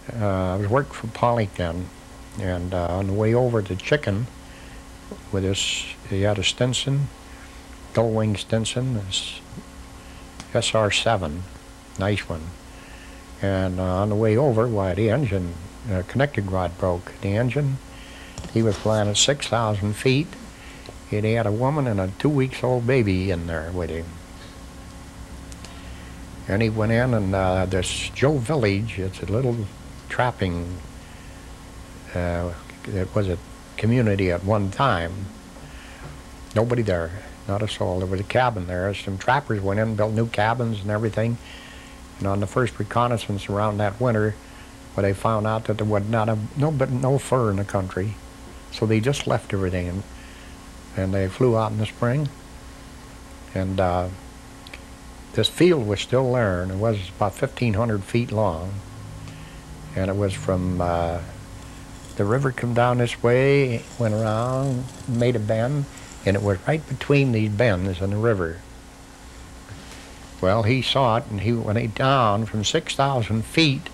I was working for Pollock then, and on the way over to Chicken with this, he had a Stinson, gull-wing Stinson, this SR-7, nice one. And on the way over, why, the engine, connecting rod broke. The engine, he was flying at 6,000 feet, and he had a woman and a 2-week-old baby in there with him. And he went in, and this Joe Village, it's a little trapping, it was a community at one time. Nobody there, not a soul. There was a cabin there. Some trappers went in, built new cabins and everything. And on the first reconnaissance around that winter, where they found out that there was no fur in the country, so they just left everything, and they flew out in the spring. And this field was still there, and it was about 1,500 feet long. And it was from the river come down this way, went around, made a bend, and it was right between these bends in the river. Well, he saw it, and when he down from 6,000 feet,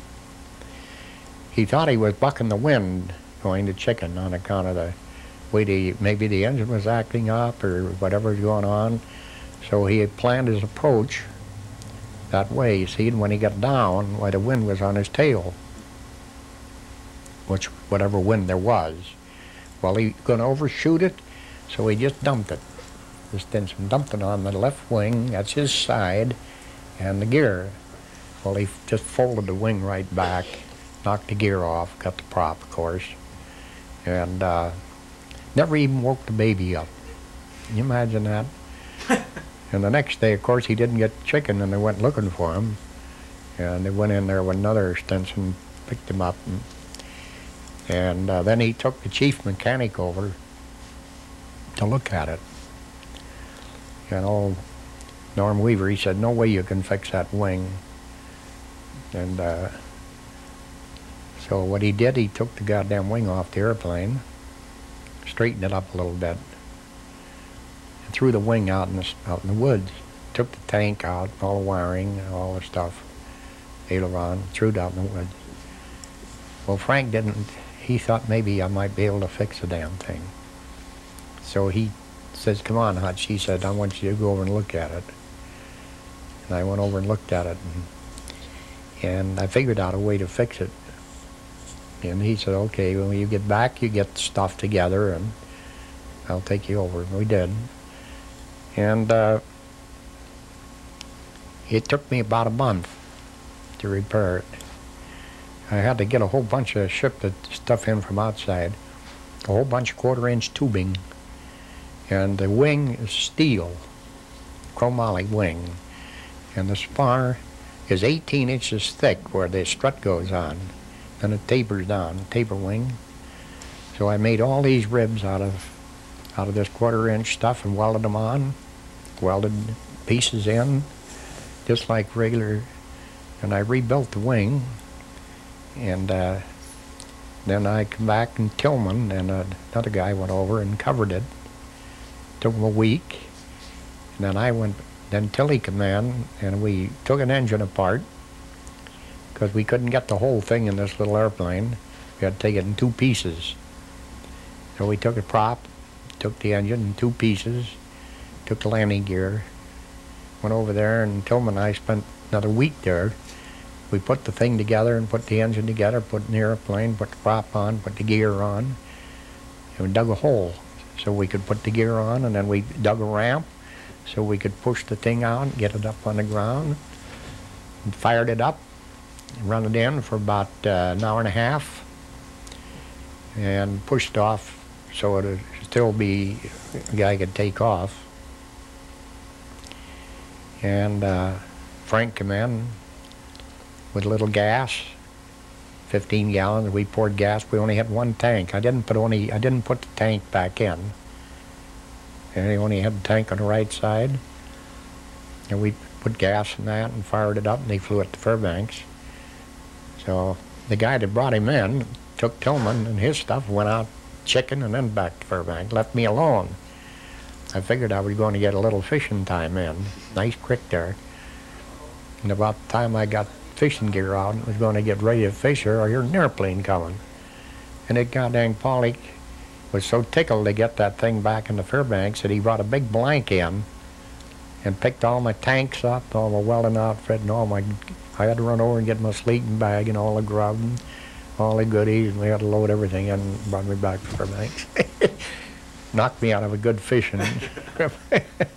he thought he was bucking the wind going to Chicken on account of the way maybe the engine was acting up or whatever was going on. So he had planned his approach that way. See, and when he got down, why, the wind was on his tail, which whatever wind there was. Well, he was going to overshoot it, so he just dumped it. The Stinson dumped it on the left wing, that's his side, and the gear. Well, he just folded the wing right back, knocked the gear off, cut the prop, of course, and never even woke the baby up. Can you imagine that? And the next day, of course, he didn't get Chicken, and they went looking for him. And they went in there with another Stinson, picked him up, and then he took the chief mechanic over to look at it. And old Norm Weaver, he said, no way you can fix that wing. And so what he did, he took the goddamn wing off the airplane, straightened it up a little bit, and threw the wing out in the woods. Took the tank out, all the wiring, all the stuff, aileron, threw it out in the woods. Well, Frank didn't, he thought maybe I might be able to fix the damn thing. So he says, come on, Hutch. He said, I want you to go over and look at it. And I went over and looked at it, and I figured out a way to fix it. And he said, okay, when you get back, you get stuff together, and I'll take you over. And we did. And it took me about a month to repair it. I had to get a whole bunch of, ship the stuff in from outside, a whole bunch of 1/4-inch tubing. And the wing is steel, chromoly wing. And the spar is 18 inches thick where the strut goes on. And it tapers down, taper wing. So I made all these ribs out of this 1/4-inch stuff and welded them on, welded pieces in, just like regular, and I rebuilt the wing. And then I come back in Tillman, and another guy went over and covered it. Took him a week, and then Tilly came in, and we took an engine apart, because we couldn't get the whole thing in this little airplane. We had to take it in 2 pieces. So we took a prop, took the engine in 2 pieces, took the landing gear, went over there, and Tillman and I spent another week there. We put the thing together and put the engine together, put it in the airplane, put the prop on, put the gear on, and we dug a hole so we could put the gear on, and then we dug a ramp so we could push the thing out and get it up on the ground, and fired it up, and run it in for about an hour and a half, and pushed off so it would still be a guy could take off. And Frank came in with a little gas, 15 gallons. We poured gas. We only had 1 tank. I didn't put the tank back in. And he only had the tank on the right side. And we put gas in that and fired it up, and he flew it to Fairbanks. So the guy that brought him in took Tillman and his stuff, went out Chicken, and then back to Fairbanks. Left me alone. I figured I was going to get a little fishing time in. Nice creek there. And about the time I got fishing gear out and was going to get ready to fish her, I heard an airplane coming. And that goddamn Pollock was so tickled to get that thing back in the Fairbanks that he brought a big blank in and picked all my tanks up, all my welding outfit, and I had to run over and get my sleeping bag and all the grub and all the goodies, and we had to load everything in and brought me back to Fairbanks. Knocked me out of a good fishing trip.